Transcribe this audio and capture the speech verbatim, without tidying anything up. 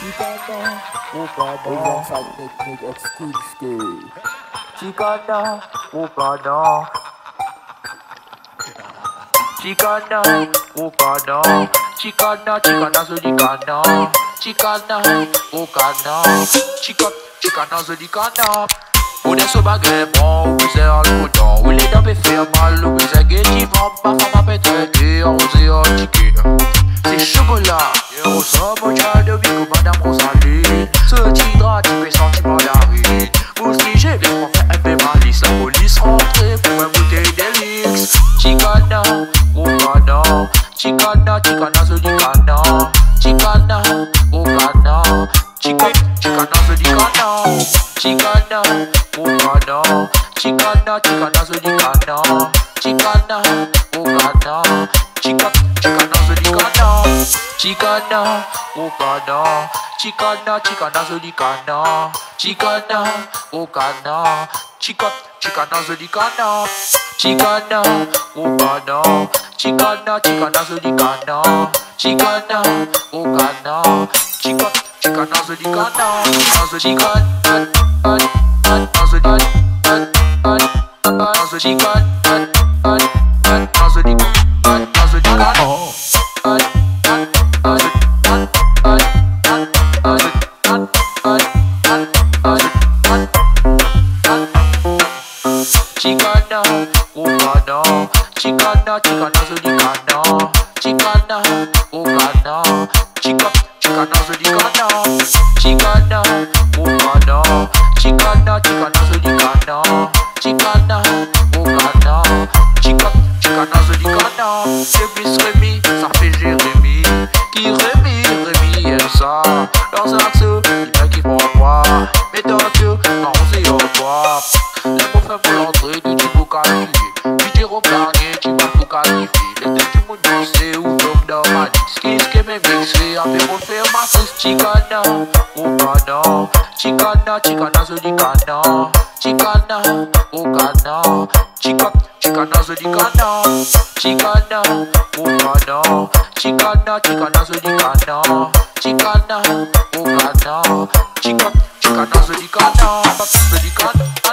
Chicana, alongside Nick Nick X Kidski. Chicana, Ukana. Chicana, Ukana. Chicana, Chicana, Zodicana. Chicana, Ukana. Chica, Chicana, Zodicana. Ou des sauvages bons, ou c'est un coton, ou les dents peut faire mal, ou c'est gay qui vend pas, femme à péter, et on sait un chicken. C'est chocolat, et on sent mon chat de vie comme madame Rosalie. Ce petit drap, tu peux sentir mal à rire. Vous si j'ai bien pour faire un peu malice, la police rentrée pour un bouteille d'élix. Chicana, Ukana. Chicana, Chicana, Zodicana. Chicana, Ukana. Chica, Chicana, Zodicana. Chicana, Ukana. Chicana, Chicana, Zodicana. Chicana, Ukana. Chica, Chicana, Zodicana. Chicana, Ukana. Chicana, Chicana, Zodicana. Chicana, Ukana. Chica, Chicana, Zodicana. Chicana, Ukana. Chicana, Chicana, Zodicana. Chicana, Ukana. Chica, Chicana, Zodicana. Zodicana, Zodicana, Chicana, Ukana. Chicana, Chicana, Zodicana. Chicana, Ukana. Chica, Chicana, Zodicana. Chicana, Ukana. Chicana, Chicana, Zodicana. Chicana, Ukana. Chica, Chicana, Zodicana. C'est plus Rémi, ça fait Jérémy. Qui Rémi, Rémi aime ça. Dans un axe, il y a qui font quoi. Mais dans Dieu, non, c'est au revoir. Les mots faits pour l'entrée, tu dis pour qualifier. Tu dis au dernier, tu vas pour qualifier. Les têtes du monde, c'est où l'homme dans ma liste. Qu'est-ce que mes mixés, après pour faire ma sauce. Chicana, Ukana. Chicana, Chicana, Zodicana. Chicana, Ukana. Chica, Chicana, Zodicana. Chicana, Ukana. Chicana, Chicana, Zodicana. Chicana, Ukana. Chica, Chicana, Zodicana. Zodicana.